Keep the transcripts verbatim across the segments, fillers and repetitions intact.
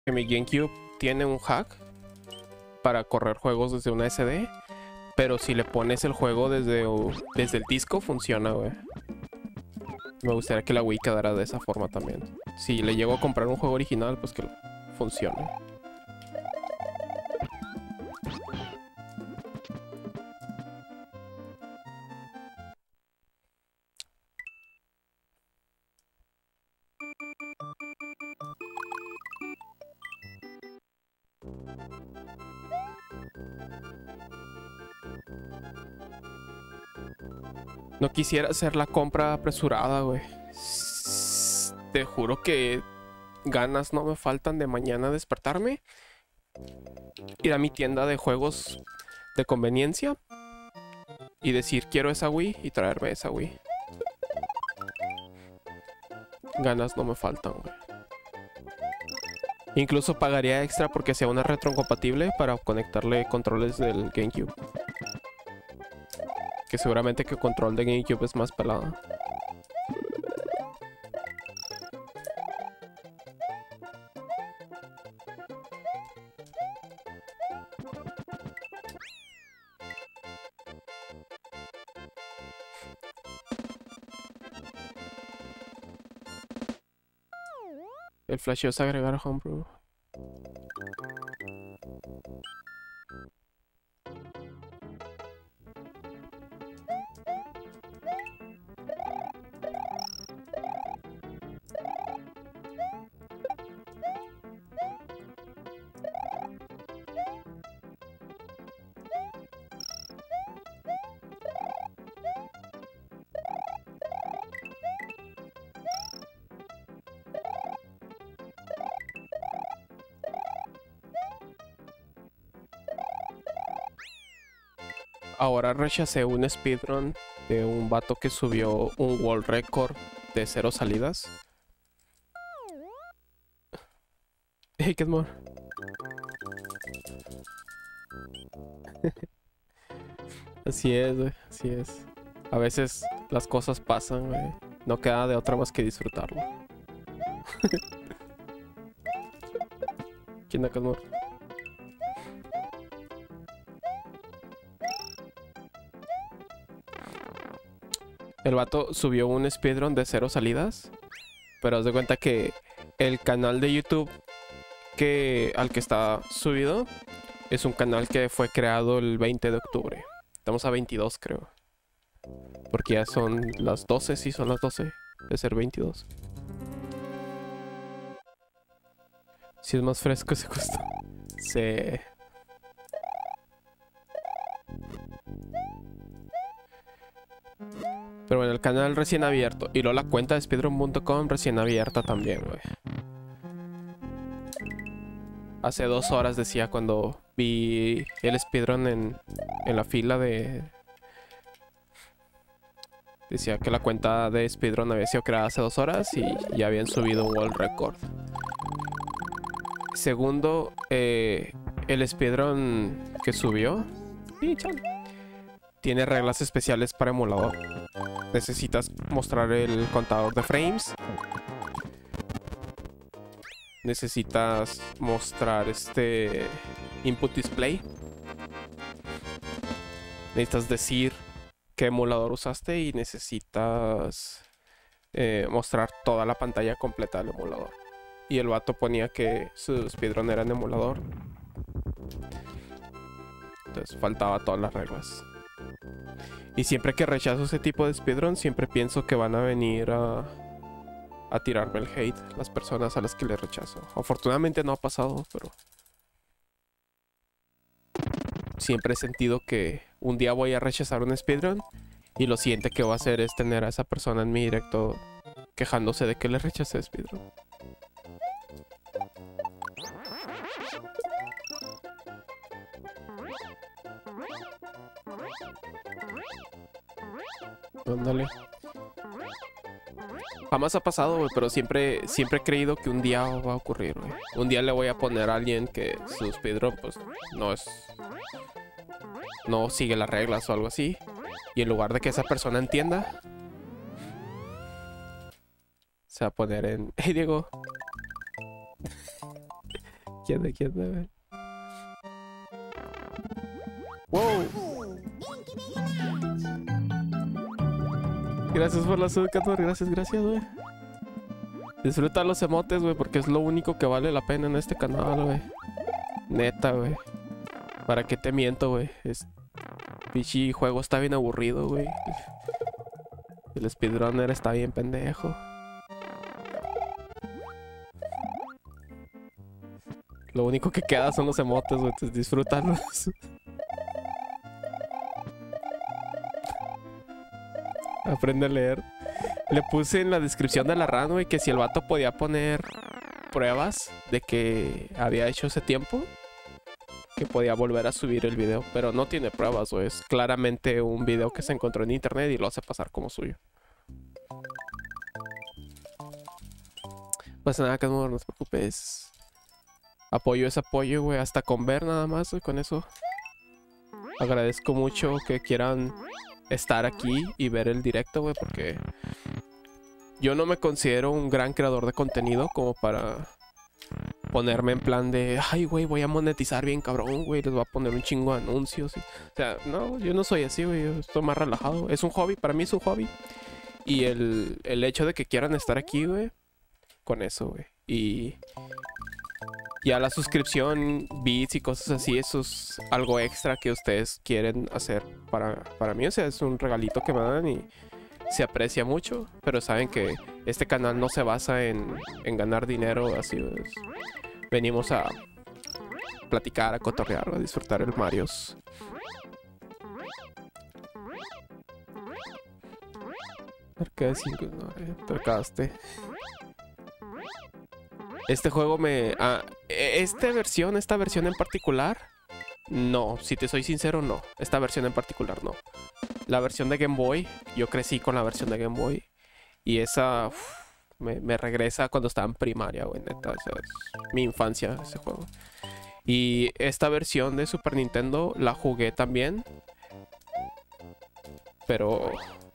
que mi GameCube tiene un hack para correr juegos desde una S D, pero si le pones el juego desde, desde el disco funciona, güey. Me gustaría que la Wii quedara de esa forma también. Si le llego a comprar un juego original, pues que funcione. No quisiera hacer la compra apresurada, güey. Te juro que ganas no me faltan de mañana despertarme, ir a mi tienda de juegos de conveniencia y decir quiero esa Wii y traerme esa Wii. Ganas no me faltan, güey. Incluso pagaría extra porque sea una retrocompatible para conectarle controles del GameCube. Que seguramente que control de GameCube es más pelado. El flasheo es agregar a Homebrew. Ahora rechacé un speedrun de un vato que subió un world record de cero salidas. Hey, get more. Así es, güey, así es. A veces las cosas pasan, güey. No queda de otra más que disfrutarlo. ¿Quién da get more? El vato subió un speedrun de cero salidas, pero haz de cuenta que el canal de YouTube que, al que está subido es un canal que fue creado el veinte de octubre. Estamos a veintidós, creo. Porque ya son las doce, sí son las doce. Debe ser veintidós. Si es más fresco ese gusto. Sí. Pero bueno, el canal recién abierto. Y luego la cuenta de speedrun punto com recién abierta también, güey. Hace dos horas decía cuando vi el speedrun en, en la fila de... Decía que la cuenta de speedrun había sido creada hace dos horas y ya habían subido un world record. Segundo, eh, el speedrun que subió... Sí, chan, tiene reglas especiales para emulador. Necesitas mostrar el contador de frames. Necesitas mostrar este input display. Necesitas decir qué emulador usaste y necesitas eh, mostrar toda la pantalla completa del emulador. Y el vato ponía que su speedrun era en emulador. Entonces faltaba todas las reglas. Y siempre que rechazo ese tipo de speedrun, siempre pienso que van a venir a, a tirarme el hate las personas a las que le rechazo. Afortunadamente no ha pasado, pero siempre he sentido que un día voy a rechazar un speedrun y lo siguiente que voy a hacer es tener a esa persona en mi directo quejándose de que le rechacé speedrun. Ándale. Jamás ha pasado, güey, pero siempre, siempre he creído que un día va a ocurrir, güey. Un día le voy a poner a alguien que su speedrun, pues, no es... no sigue las reglas o algo así. Y en lugar de que esa persona entienda, se va a poner en... Hey, Diego. anda, aquí anda, güey. Wow. Gracias por la sub, Cator. Gracias, gracias, güey. Disfruta los emotes, güey, porque es lo único que vale la pena en este canal, güey. Neta, güey. ¿Para qué te miento, güey? Es... Pichi juego está bien aburrido, güey. El speedrunner está bien pendejo. Lo único que queda son los emotes, güey. Entonces disfrútalos. Aprende a leer. Le puse en la descripción de la run, güey, que si el vato podía poner pruebas de que había hecho ese tiempo, que podía volver a subir el video. Pero no tiene pruebas, güey. Es claramente un video que se encontró en internet y lo hace pasar como suyo. Pues nada, Cadmore, no te preocupes. Apoyo es apoyo, güey. Hasta con ver nada más, güey, con eso. Agradezco mucho que quieran estar aquí y ver el directo, güey, porque yo no me considero un gran creador de contenido como para ponerme en plan de, ay, güey, voy a monetizar bien cabrón, güey, les voy a poner un chingo de anuncios. Y... o sea, no, yo no soy así, güey, yo estoy más relajado. Es un hobby, para mí es un hobby. Y el, el hecho de que quieran estar aquí, güey, con eso, güey. Y ya la suscripción, bits y cosas así, eso es algo extra que ustedes quieren hacer para, para mí. O sea, es un regalito que me dan y se aprecia mucho. Pero saben que este canal no se basa en, en ganar dinero, así es. Venimos a platicar, a cotorrear, a disfrutar el Marios. Arcade cinco, no, eh, trocaste. Este juego me... Ah, esta versión, esta versión en particular, no. Si te soy sincero, no. Esta versión en particular, no. La versión de Game Boy, yo crecí con la versión de Game Boy. Y esa uf, me, me regresa cuando estaba en primaria, güey, neta. O sea, es mi infancia ese juego. Y esta versión de Super Nintendo la jugué también. Pero...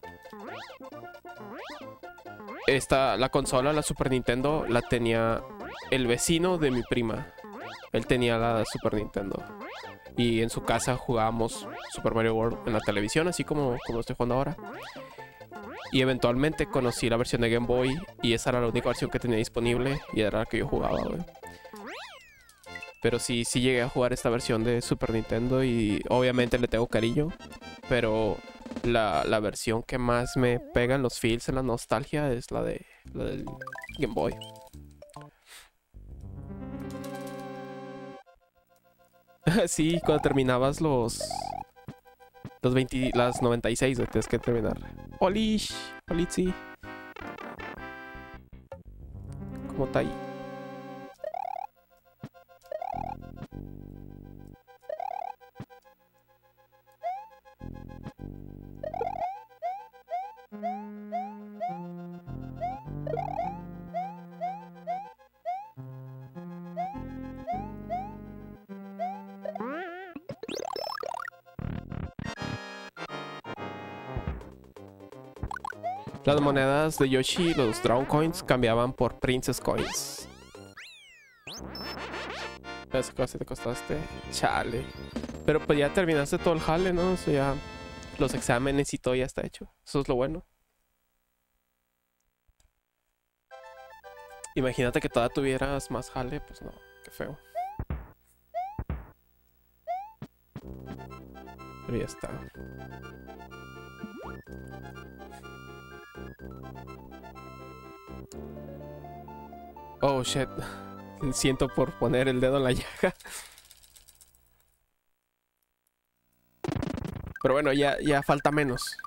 esta, la consola, la Super Nintendo, la tenía el vecino de mi prima. Él tenía la Super Nintendo. Y en su casa jugábamos Super Mario World en la televisión, así como, como estoy jugando ahora. Y eventualmente conocí la versión de Game Boy. Y esa era la única versión que tenía disponible. Y era la que yo jugaba, güey. Pero sí, sí llegué a jugar esta versión de Super Nintendo. Y obviamente le tengo cariño. Pero... La, la versión que más me pega en los feels, en la nostalgia, es la de la del Game Boy. Sí, cuando terminabas los... Los veinte, las noventa y seis, tienes que terminar. ¡Olish! ¡Olitzi! ¿Cómo está ahí? Las monedas de Yoshi, los Dragon Coins, cambiaban por Princess Coins. ¿Sabes cuánto te costaste? Chale. Pero pues ya terminaste todo el jale, ¿no? O sea, ya los exámenes y todo ya está hecho. Eso es lo bueno. Imagínate que todavía tuvieras más jale, pues no, qué feo. Pero ya está. Oh shit. Siento por poner el dedo en la llaga. Pero bueno, ya, ya falta menos.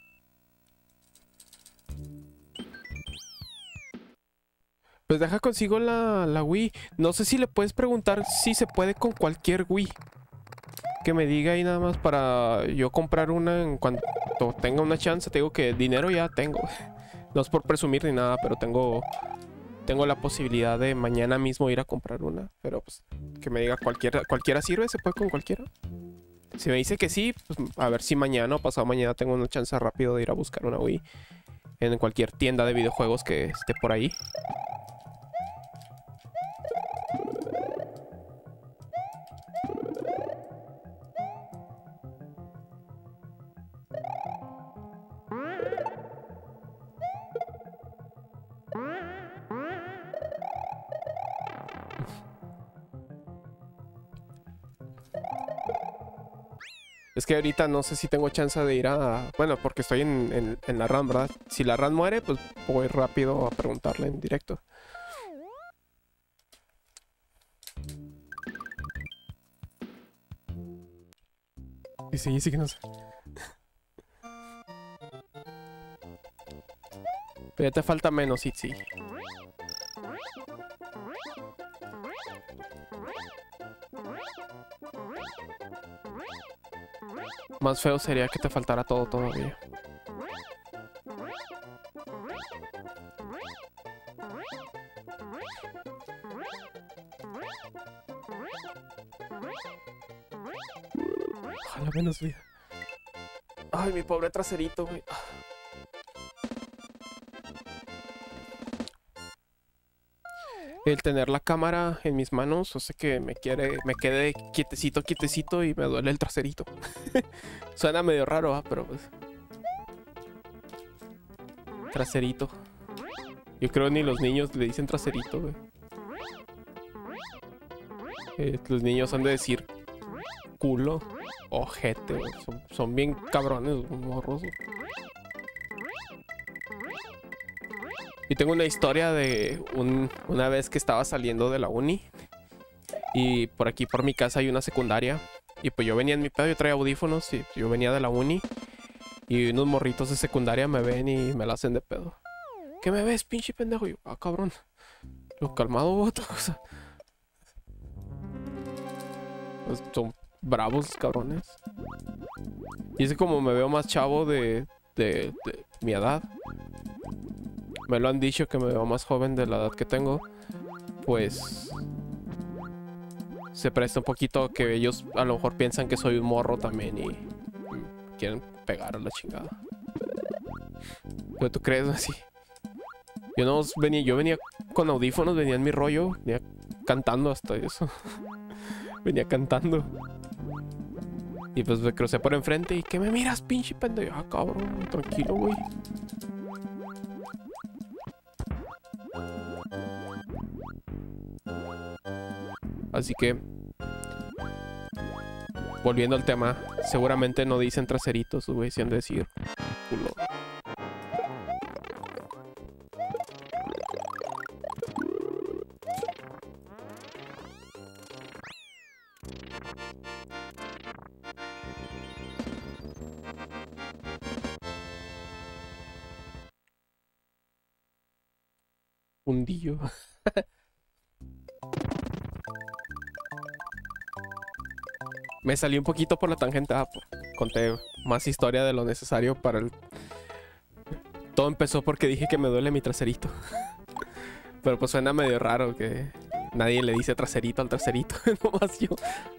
Pues deja consigo la, la Wii. No sé si le puedes preguntar si se puede con cualquier Wii. Que me diga ahí nada más para yo comprar una en cuanto tenga una chance. Te digo que dinero ya tengo. No es por presumir ni nada, pero tengo... Tengo la posibilidad de mañana mismo ir a comprar una. Pero pues que me diga cualquiera. ¿Cualquiera sirve? ¿Se puede con cualquiera? Si me dice que sí, pues a ver si mañana o pasado mañana tengo una chance rápido de ir a buscar una Wii. En cualquier tienda de videojuegos que esté por ahí. Es que ahorita no sé si tengo chance de ir a... Bueno, porque estoy en, en, en la run, ¿verdad? Si la run muere, pues voy rápido a preguntarle en directo. Y sí, sí que no sé. Pero ya te falta menos, Itzy. Más feo sería que te faltara todo todavía. Ojalá menos vida. Ay, mi pobre traserito, güey. El tener la cámara en mis manos hace que me quiere, me quede quietecito, quietecito y me duele el traserito. Suena medio raro, ¿eh? Pero pues... Traserito. Yo creo ni los niños le dicen traserito, güey. Eh, los niños han de decir culo, ojete, güey. Son, son bien cabrones, morros. Y tengo una historia de un, una vez que estaba saliendo de la uni. Y por aquí, por mi casa, hay una secundaria. Y pues yo venía en mi pedo, yo traía audífonos y yo venía de la uni. Y unos morritos de secundaria me ven y me la hacen de pedo. ¿Qué me ves, pinche pendejo? Y yo, ah, cabrón. Lo calmado, otra cosa. Pues son bravos los cabrones. Y es como me veo más chavo de, de, de mi edad. Me lo han dicho que me veo más joven de la edad que tengo. Pues... se presta un poquito que ellos a lo mejor piensan que soy un morro también y... quieren pegar a la chingada. ¿Pero tú crees así? Yo no venía... Yo venía con audífonos, venía en mi rollo. Venía cantando hasta eso. Venía cantando. Y pues me crucé por enfrente y... ¿Qué me miras, pinche pendejo? Ah, cabrón, tranquilo, güey. Así que, volviendo al tema, seguramente no dicen traseritos, güey, sin decir culo. Hundillo. Me salí un poquito por la tangente. Ah, conté más historia de lo necesario para el... Todo empezó porque dije que me duele mi traserito. Pero pues suena medio raro que nadie le dice traserito al traserito. Nomás yo.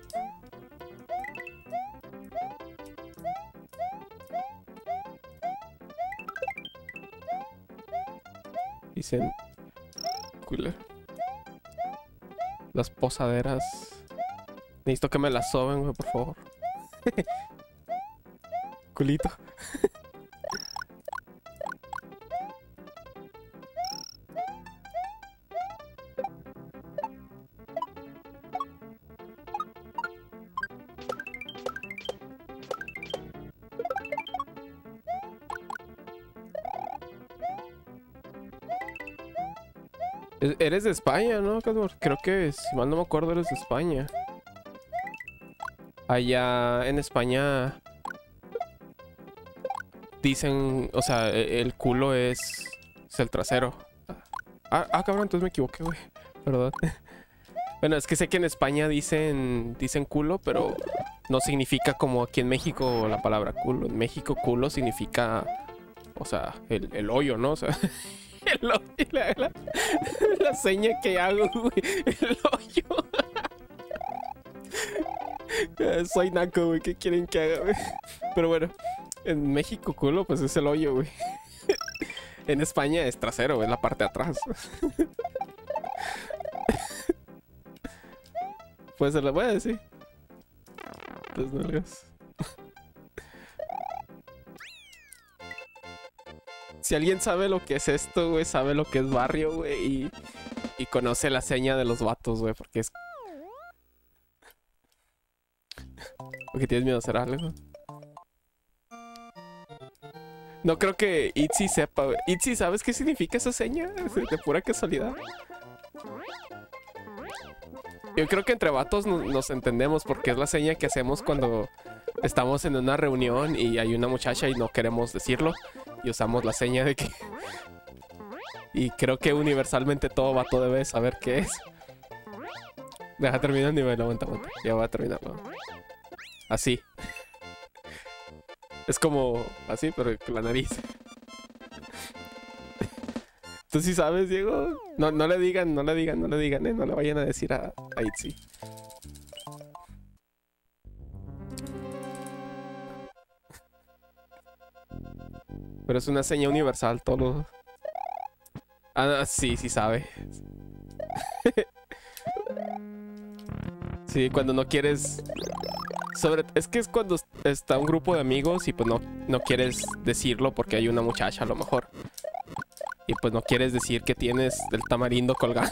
Dicen... Cooler. Las posaderas... Necesito que me la soben, güey, por favor. Culito. Eres de España, ¿no, Cador? Creo que, si mal no me acuerdo, eres de España. Allá en España dicen, o sea, el culo es, es el trasero. Ah, ah, cabrón, entonces me equivoqué, güey. Perdón. Bueno, es que sé que en España dicen, dicen culo, pero no significa como aquí en México la palabra culo. En México culo significa, o sea, el, el hoyo, ¿no? O sea, el hoyo, la, la, la seña que hago, güey, el hoyo. Soy naco, güey. ¿Qué quieren que haga, güey? Pero bueno, en México culo, pues es el hoyo, güey. En España es trasero, es la parte de atrás. Pues se la voy a decir. Las nalgas. Si alguien sabe lo que es esto, güey, sabe lo que es barrio, güey, y, y conoce la seña de los vatos, güey, porque es... Porque tienes miedo a hacer algo. No creo que Itzy sepa, güey. Itzy, ¿sabes qué significa esa seña? De, de pura casualidad. Yo creo que entre vatos no, nos entendemos porque es la seña que hacemos cuando estamos en una reunión y hay una muchacha y no queremos decirlo. Y usamos la seña de que... Y creo que universalmente todo vato debe saber qué es. Deja terminar el nivel, aguanta, aguanta. Ya voy a terminarlo. Así. Es como así, pero con la nariz. ¿Tú sí sabes, Diego? No, no le digan, no le digan, no le digan, ¿eh? No le vayan a decir a, a Itzy. Pero es una seña universal, todo lo... Ah, sí, sí sabe. Sí, cuando no quieres... Sobre... Es que es cuando está un grupo de amigos y pues no, no quieres decirlo porque hay una muchacha a lo mejor. Y pues no quieres decir que tienes el tamarindo colgando.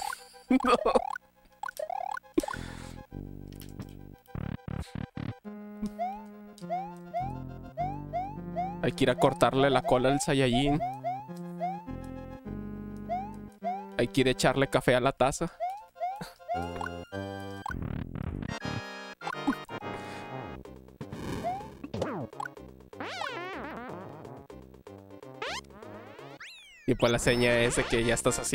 Hay que ir a cortarle la cola al Saiyajin. Hay que ir a echarle café a la taza. Y pues la seña es de que ya estás así.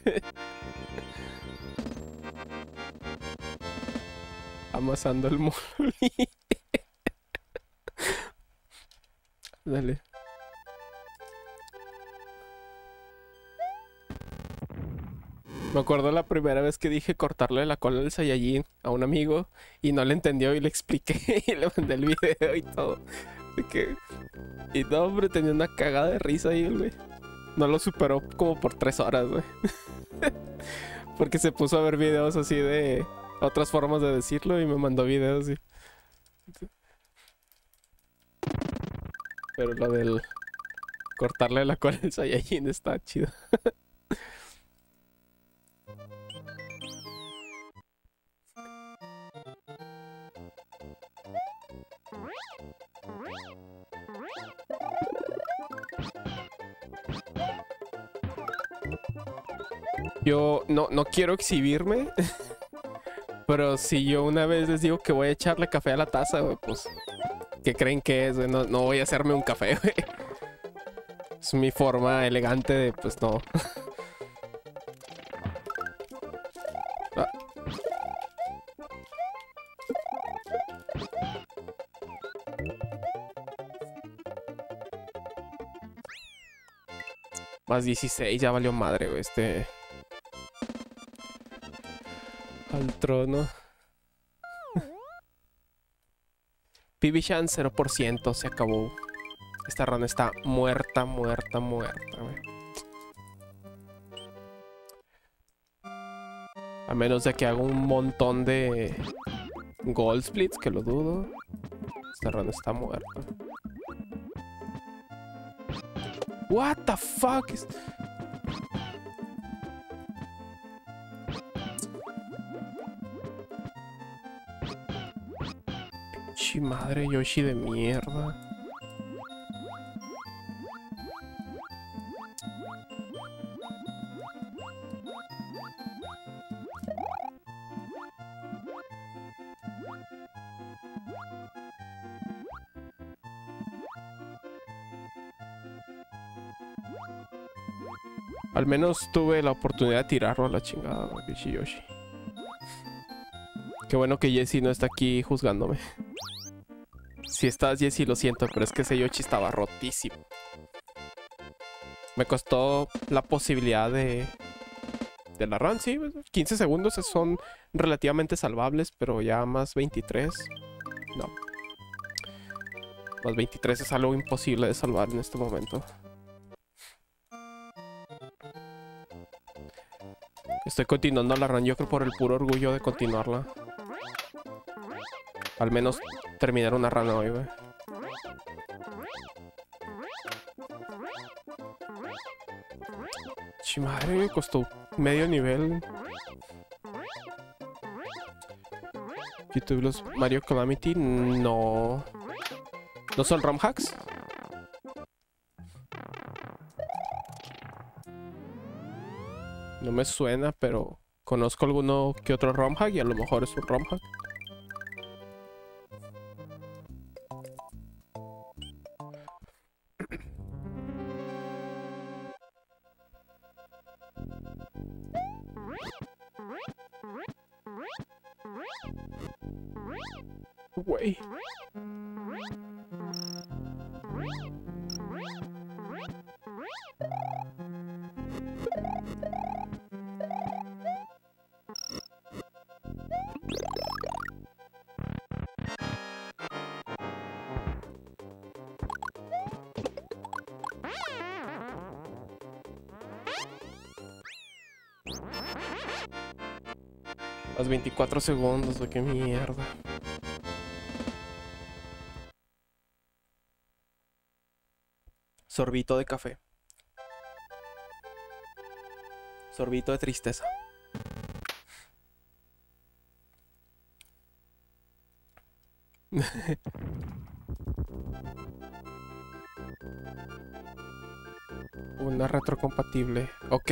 Amasando el mole. Dale. Me acuerdo la primera vez que dije cortarle la cola al Saiyajin a un amigo y no le entendió y le expliqué y le mandé el video y todo. De que... Y no, hombre, tenía una cagada de risa ahí, güey. No lo superó como por tres horas, güey. Porque se puso a ver videos así de otras formas de decirlo y me mandó videos y... Pero lo del cortarle la cola al Saiyajin está chido. Yo no, no quiero exhibirme, pero si yo una vez les digo que voy a echarle café a la taza, güey, pues, ¿qué creen que es? No, no voy a hacerme un café, güey. Es mi forma elegante de, pues, no. Ah. Más dieciséis, ya valió madre, güey, este... Al trono. Pibishan cero por ciento, se acabó. Esta run está muerta, muerta, muerta, güey. A menos de que haga un montón de gold splits, que lo dudo. Esta run está muerta. What the fuck is... Madre Yoshi de mierda. Al menos tuve la oportunidad de tirarlo a la chingada, Yoshi Yoshi. Qué bueno que Jessie no está aquí juzgándome. Si estás, Jessie, lo siento, pero es que ese Yoshi estaba rotísimo. Me costó la posibilidad de... De la run, sí. quince segundos son relativamente salvables, pero ya más veintitrés... No. Más veintitrés es algo imposible de salvar en este momento. Estoy continuando la run, yo creo, por el puro orgullo de continuarla. Al menos terminar una run hoy, güey. Chimadre, me costó medio nivel. YouTube, los Mario Calamity, no. ¿No son ROM hacks? No me suena, pero conozco alguno que otro ROM hack y a lo mejor es un ROM hack. Güey. Las veinticuatro segundos, ¿de qué mierda? Sorbito de café. Sorbito de tristeza. Una retrocompatible. Ok.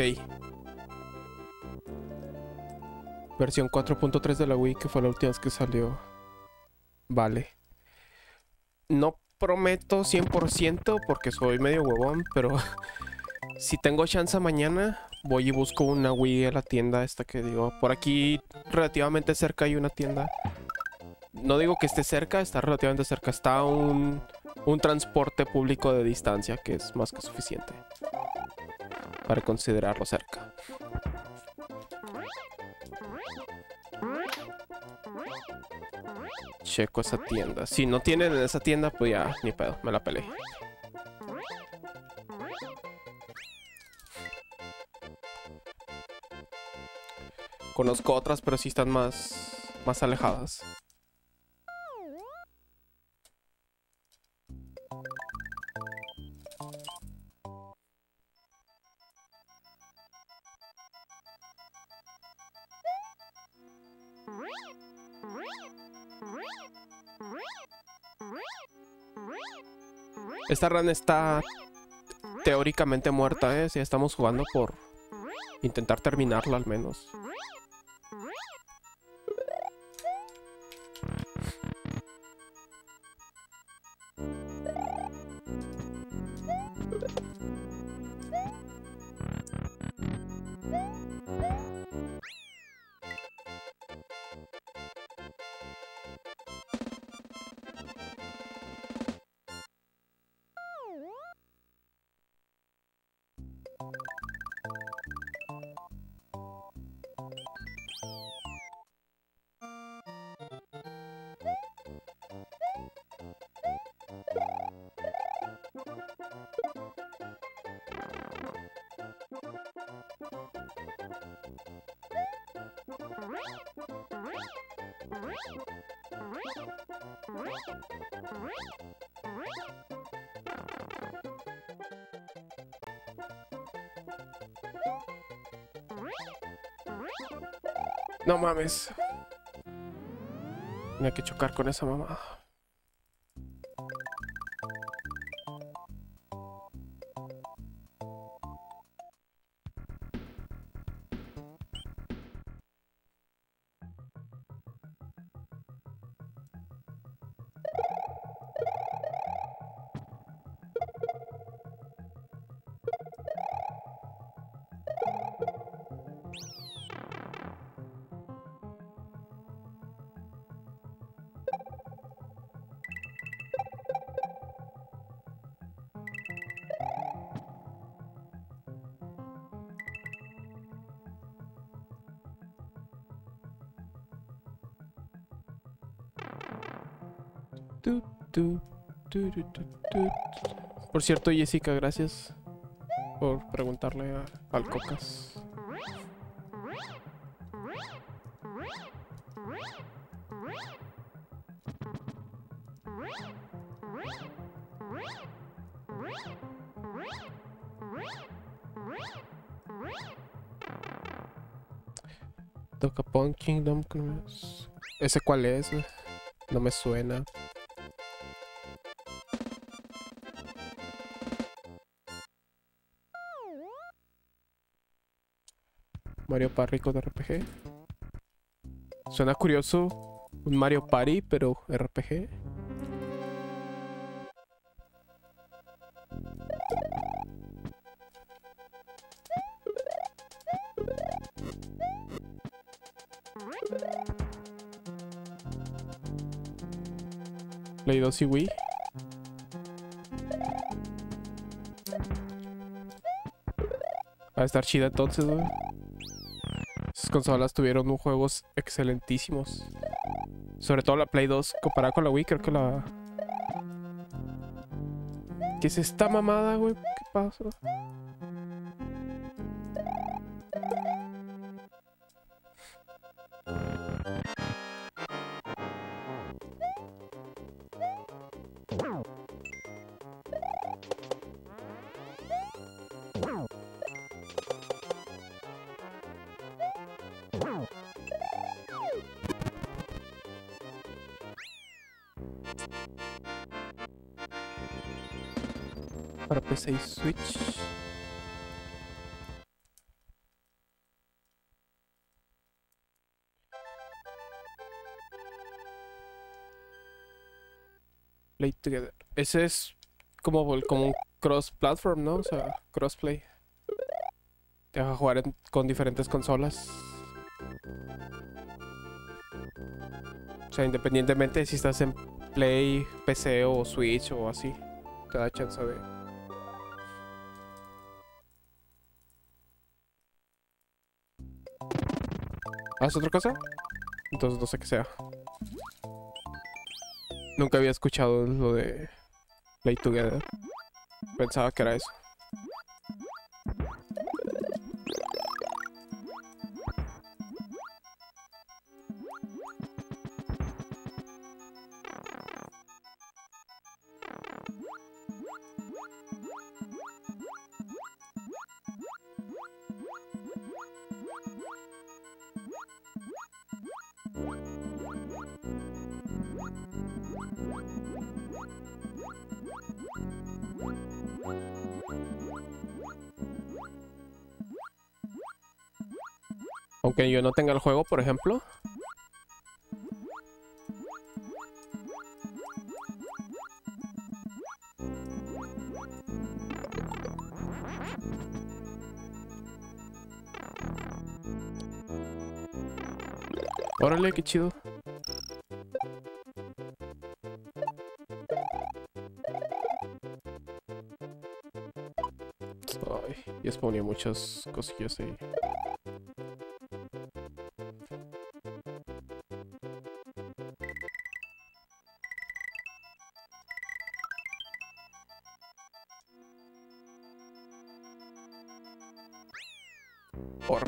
Versión cuatro punto tres de la Wii, que fue la última vez que salió. Vale. No prometo cien por ciento porque soy medio huevón, pero si tengo chance mañana, voy y busco una Wii a la tienda esta que digo. Por aquí, relativamente cerca, hay una tienda. No digo que esté cerca, está relativamente cerca. Está un, un transporte público de distancia, que es más que suficiente para considerarlo cerca. Checo esa tienda. Si no tienen en esa tienda, pues ya, ni pedo, me la peleé. Conozco otras, pero sí están más, más alejadas. Esta run está teóricamente muerta, ¿eh? Si estamos jugando por intentar terminarla al menos. No mames. Tenía que chocar con esa mamá. Tu, tu, tu, tu, tu, tu. Por cierto, Jessica, gracias por preguntarle a, al Cocas. Dokapon Kingdom. ¿Ese cuál es, güey? No me suena. Mario Party con R P G. Suena curioso. Un Mario Party, pero R P G. Play dos y Wii. Va a estar chida entonces, güey. Esas consolas tuvieron juegos excelentísimos. Sobre todo la Play dos comparada con la Wii, creo que la... ¿Qué es esta mamada, güey? ¿Qué pasa? Para P C y Switch. Play Together. Ese es como, como un cross-platform, ¿no? O sea, crossplay. Te deja jugar en- con diferentes consolas. O sea, independientemente de si estás en Play, P C o Switch o así. Te da chance de... ¿Haz otra cosa? Entonces no sé qué sea. Nunca había escuchado lo de Play Together. Pensaba que era eso. Aunque yo no tenga el juego, por ejemplo. Órale, qué chido. Ay, ya spawné muchas cosillas ahí. Orb.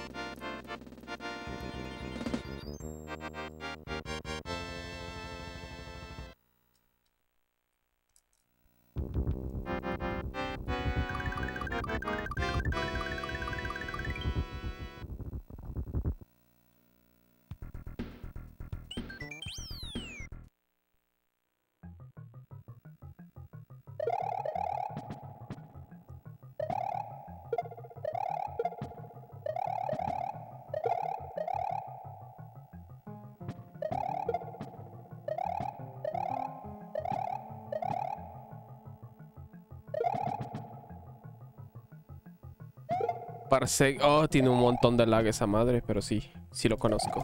Parsec. Oh, tiene un montón de lag esa madre, pero sí, sí lo conozco.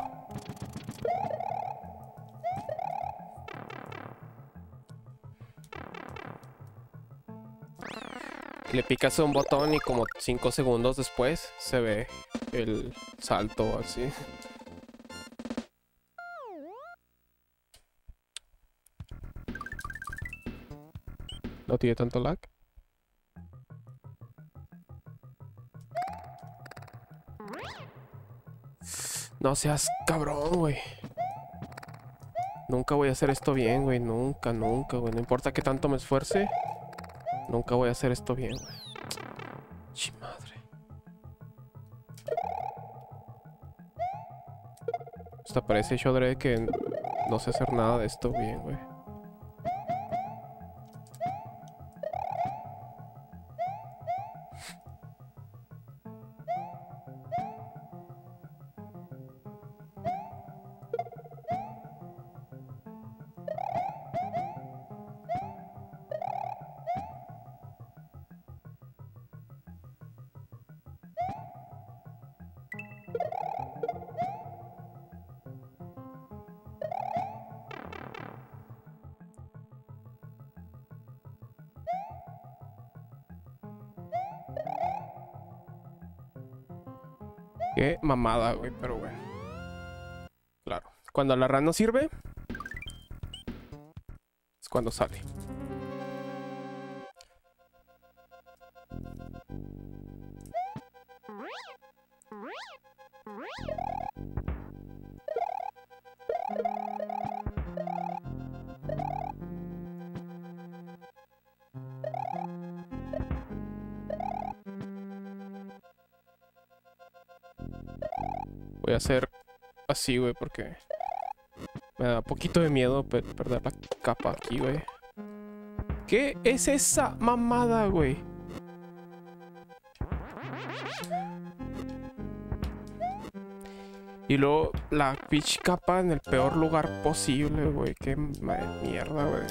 Le picas un botón y como cinco segundos después se ve el salto así. No tiene tanto lag. No seas cabrón, güey. Nunca voy a hacer esto bien, güey. Nunca, nunca, güey. No importa que tanto me esfuerce. Nunca voy a hacer esto bien, güey. Chi madre. Hasta parece Shodre que no sé hacer nada de esto bien, güey. Qué mamada, güey, pero bueno. Claro. Cuando la rana no sirve, es cuando sale. Voy a hacer así, güey, porque me da poquito de miedo pe- perder la capa aquí, güey. ¿Qué es esa mamada, güey? Y luego la pitch capa en el peor lugar posible, güey. Qué ma- mierda, güey.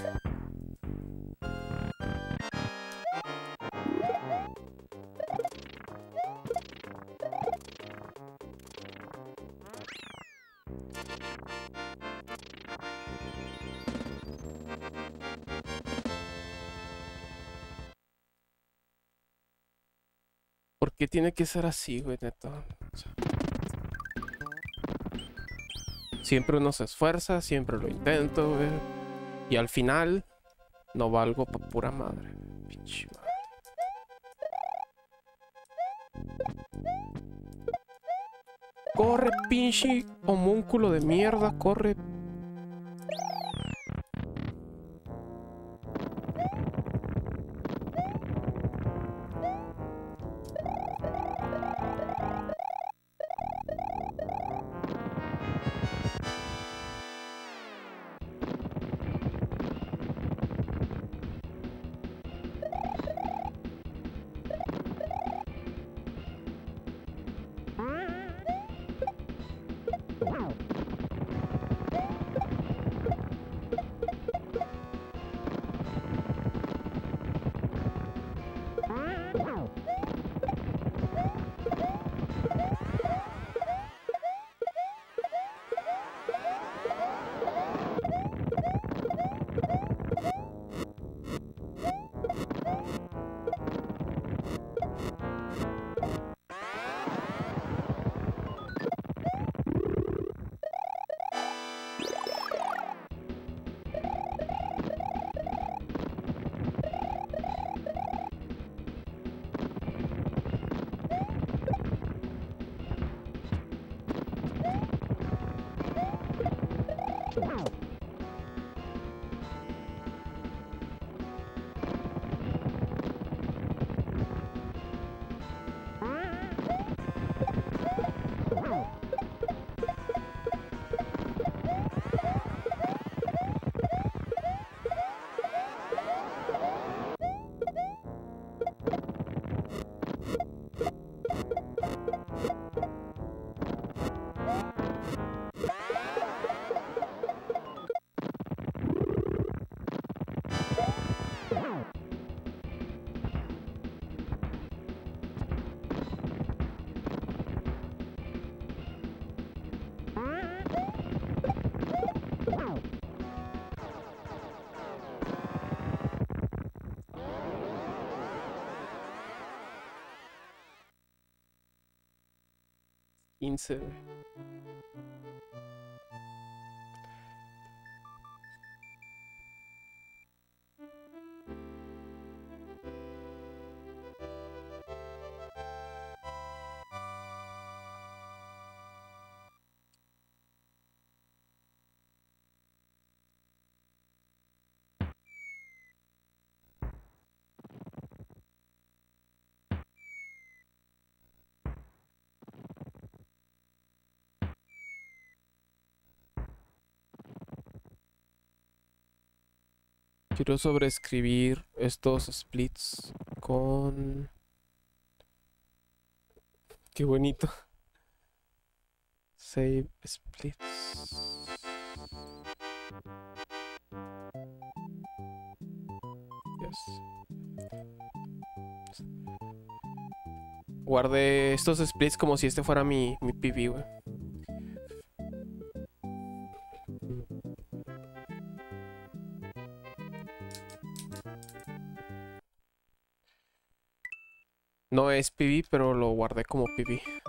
¿Por qué tiene que ser así, güey, neta? O sea, siempre uno se esfuerza, siempre lo intento, güey. Y al final no valgo pa' pura madre. Pinche madre. Corre, pinche homúnculo de mierda, corre. quince, güey. Quiero sobreescribir estos splits con... Qué bonito. Save splits. Yes. Guardé estos splits como si este fuera mi, mi P V, güey. No es P V, pero lo guardé como P V.